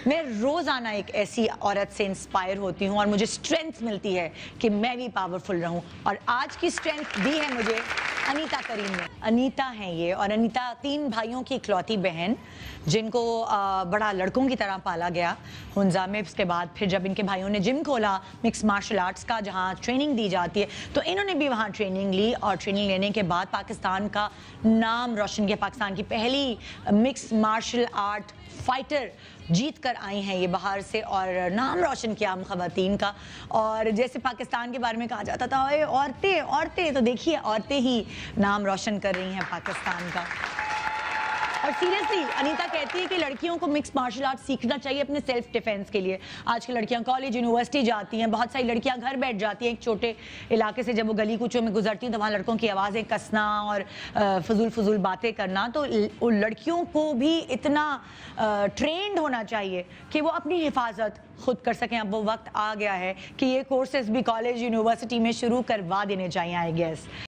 میں روزانہ ایک ایسی عورت سے انسپائر ہوتی ہوں اور مجھے اسٹرینتھ ملتی ہے کہ میں بھی پاورفل رہوں، اور آج کی اسٹرینتھ دی ہے مجھے انیتا کریم نے۔ انیتا ہیں یہ، اور انیتا 3 بھائیوں کی اکلوتی بہن جن کو بڑا لڑکوں کی طرح پالا گیا ہنزا میں۔ اس کے بعد پھر جب ان کے بھائیوں نے جم کھولا مکس مارشل آرٹس کا جہاں ٹریننگ دی جاتی ہے، تو انہوں نے بھی وہاں ٹریننگ لی، اور ٹریننگ لینے کے بعد پاکستان کا نام روشن کیا۔ پاکستان کی پہلی مکس مارشل آرٹ فائٹر جیت کر آئی ہیں یہ باہر سے، اور نام روشن کیا ہم خواتین کا۔ اور جیسے پاکستان کے بارے میں کہا جاتا تھا عورتیں، تو دیکھیے عورتیں ہی نام روشن کر رہی ہیں پاکستان کا۔ اور سیریسلی انیتا کہتی ہے کہ لڑکیوں کو مکس مارشل آرٹ سیکھنا چاہیے اپنے سیلف ڈیفینس کے لیے۔ آج کی لڑکیاں کالج یونیورسٹی جاتی ہیں، بہت ساری لڑکیاں گھر بیٹھ جاتی ہیں ایک چھوٹے علاقے سے، جب وہ گلی کوچوں میں گزرتی ہیں تو وہاں لڑکوں کی آوازیں کسنا اور فضول باتیں کرنا۔ تو لڑکیوں کو بھی اتنا ٹرینڈ ہونا چاہیے کہ وہ اپنی حفاظت خود کر سکیں۔ اب وہ وقت آ گیا ہے کہ یہ کورسز بھی کالج یونیورسٹی میں شروع کروا دینے چاہیے آئی گیس۔